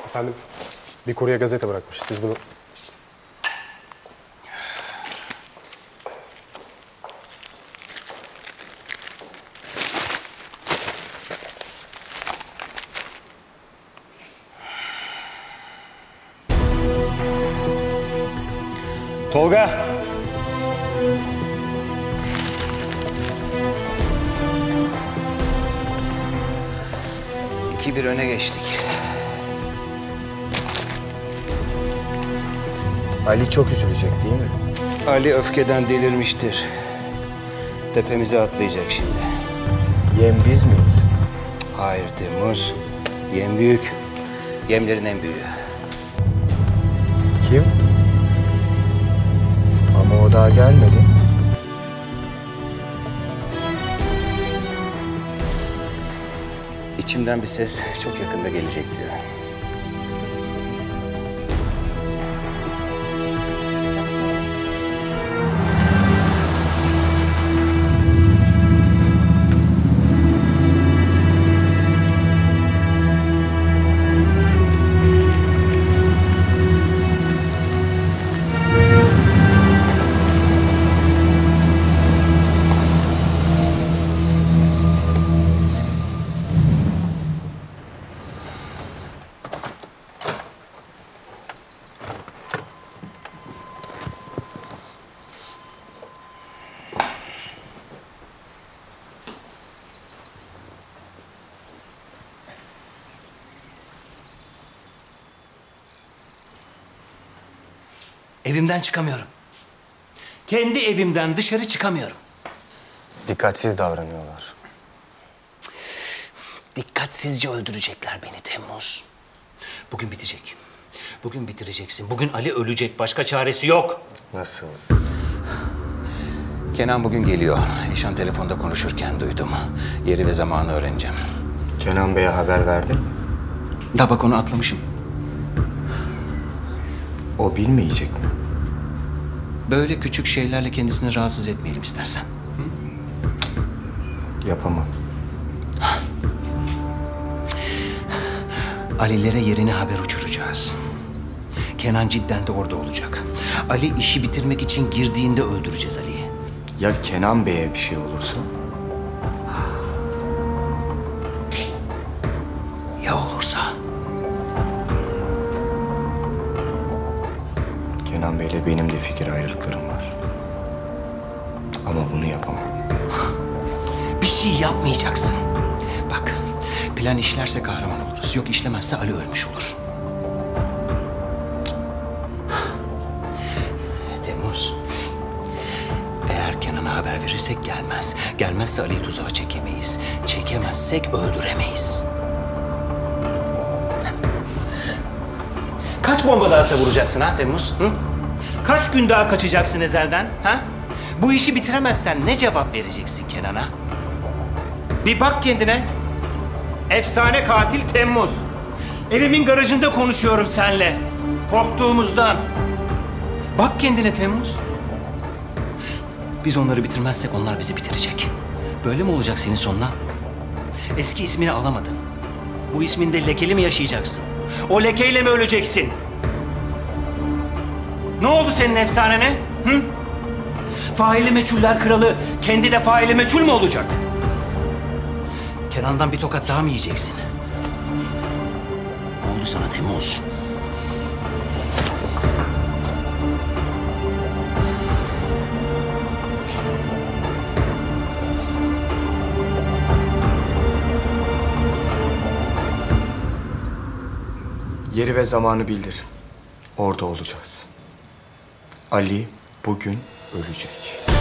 Efendim, bir kurye gazete bırakmış. Siz bunu... Tolga! 2-1 öne geçtik. Ali çok üzülecek değil mi? Ali öfkeden delirmiştir. Tepemize atlayacak şimdi. Yem biz miyiz? Hayır Temmuz. Yem büyük. Yemlerin en büyüğü. Kim? Ama o daha gelmedi. İçimden bir ses çok yakında gelecek diyor. Evimden çıkamıyorum. Kendi evimden dışarı çıkamıyorum. Dikkatsiz davranıyorlar. Dikkatsizce öldürecekler beni Temmuz. Bugün bitecek. Bugün bitireceksin. Bugün Ali ölecek. Başka çaresi yok. Nasıl? Kenan bugün geliyor. Eşan telefonda konuşurken duydum. Yeri ve zamanı öğreneceğim. Kenan Bey'e haber verdin. Da bak onu atlamışım. O bilmeyecek mi? Böyle küçük şeylerle kendisini rahatsız etmeyelim istersen. Yapamam. Ali'lere yerine haber uçuracağız. Kenan cidden de orada olacak. Ali işi bitirmek için girdiğinde öldüreceğiz Ali'yi. Ya Kenan Bey'e bir şey olursa? Ya olursa? Kenan Bey'le benim de fikir ayrılıklarım var. Ama bunu yapamam. Bir şey yapmayacaksın. Bak, plan işlerse kahraman oluruz. Yok işlemezse Ali ölmüş olur. Temmuz, eğer Kenan'a haber verirsek gelmez. Gelmezse Ali'yi tuzağa çekemeyiz. Çekemezsek öldüremeyiz. Kaç bomba daha savuracaksın ha Temmuz? Hı? Kaç gün daha kaçacaksın ezelden? Ha? Bu işi bitiremezsen ne cevap vereceksin Kenan'a? Bir bak kendine. Efsane katil Temmuz. Evimin garajında konuşuyorum seninle. Korktuğumuzdan. Bak kendine Temmuz. Biz onları bitirmezsek onlar bizi bitirecek. Böyle mi olacak senin sonuna? Eski ismini alamadın. Bu isminde lekeli mi yaşayacaksın? O lekeyle mi öleceksin? Ne oldu senin efsanene? Hı? Faili meçhuller kralı kendi de faili meçhul mü olacak? Kenan'dan bir tokat daha mı yiyeceksin? Ne oldu sana Temmuz? Yeri ve zamanı bildir. Orada olacağız. Ali bugün ölecek.